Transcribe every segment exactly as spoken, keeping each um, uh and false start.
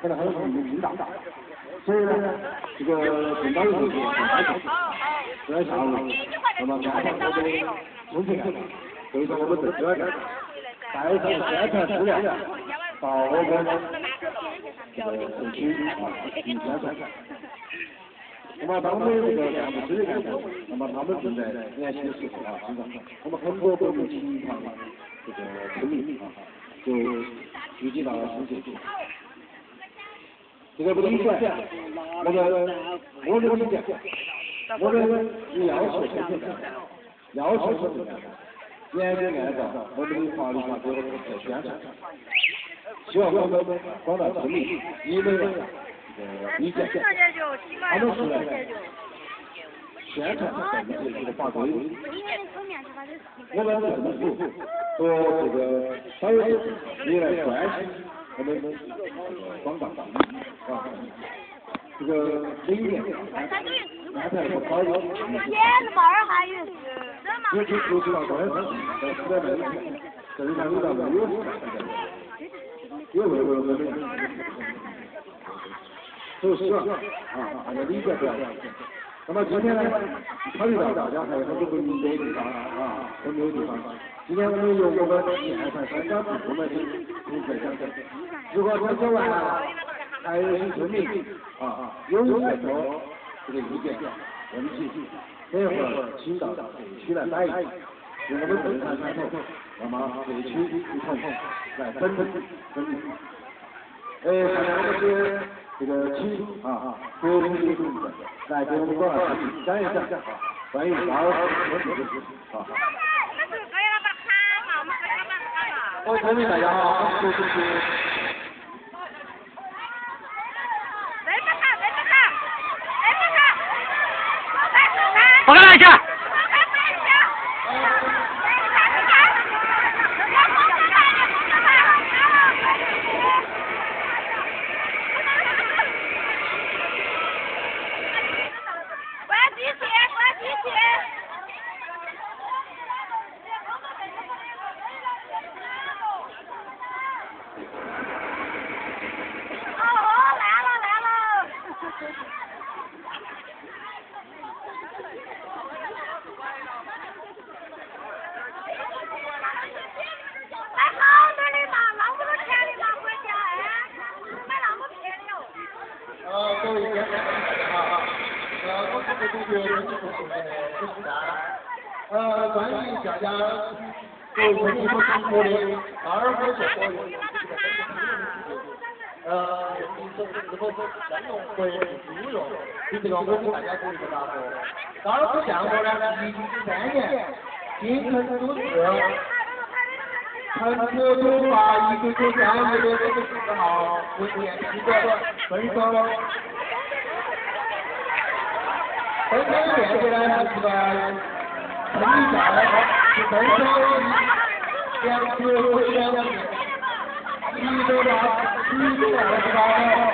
可能还有什么领导，所以呢，这个领导有些很难做。这下午，那么安排我们重庆人，对着我们政治员，带上宣传资料到我们这个社区啊进行宣传。那么当们这个干部支干部，那么他们正在联系的时候啊，经常我们很多都是情况这个村民啊，就聚集到了新社区。这个不理解，那个我的理解，我们是要求是这样，要求是这样，严格按照我们的法律上给我们的宣传，希望我们广大村民你们的理解，他们是宣传政治这个法规，我们政府和这个xã会也来关心我们广大村民啊，这个理念安排不好的，尤其尤其到高山上，在时代那一片，这里面有到没有时代也为我们所以希望啊，大家理解不要。那么今天呢，考虑到大家还有很多不明白的地方啊，很多地方，今天我们由我们现场三家部门的同学讲解。如果讲解完了，还有些村民啊有很多这个意见问题，这会儿请到社区来反映，由我们正常参透，那么社区一同来分分分析。呃，看看这些。这个请啊，国民的同志来给我们广大村民讲一讲啊，关于高尔夫球的事啊。各位村民大家好，我是主持人。 我看看一下。 各位先生，大家好，呃，我是同学人事部主任朱世达。呃，关于大家对村民所提出的高尔夫球所用的这个呃，用是是否是专用或者是租用？对这个我给大家做一个答复。高尔夫项目呢，一九九三年新城都市城市九八一九九三年的这个十四号文件批准分手。本身的面积呢是这个村民下来是分手两十五点五米，一百八一百二十八秒。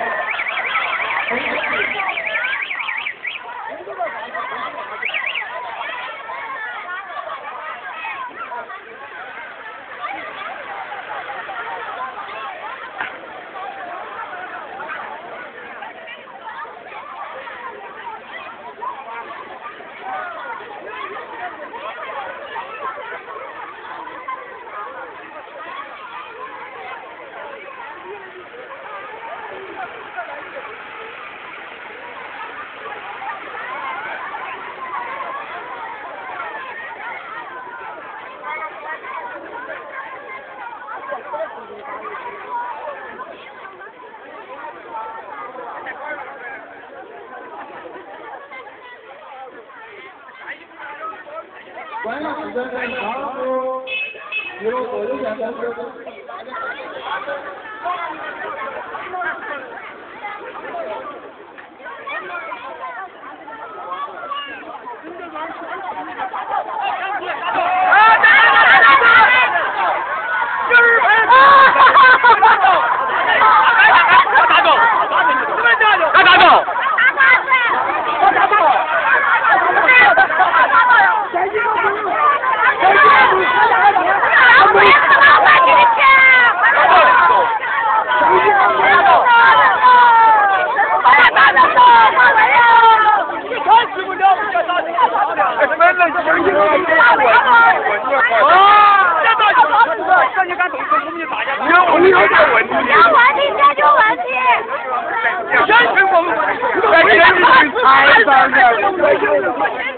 关于市政跟高尔夫娱乐所有限公司。 我这到底是这你敢动手，我们就大家。有你有这问题。 有问题解决问题。 先生，我们在这里台上的。